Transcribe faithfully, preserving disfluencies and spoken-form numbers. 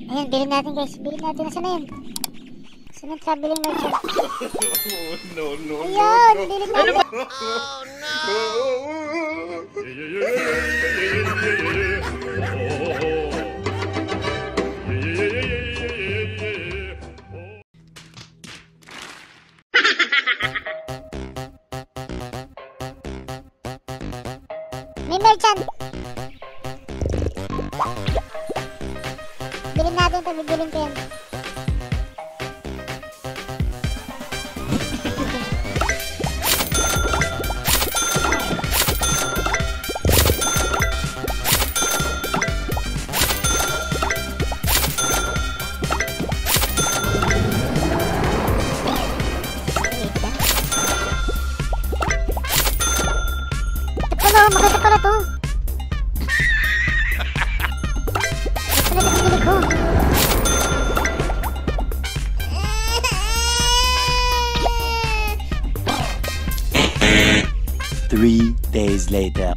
Ayan, bilhin natin guys. Bilhin natin. Nasaan na yun? Saan ang traveling merchant? No, no, Ayan, no, no. bilhin natin. Oh May merchant. Bilhin natin ito. Bibilin ko yan. Ito pala, maganda pala to. Ito pala nabibili ko. Three days later.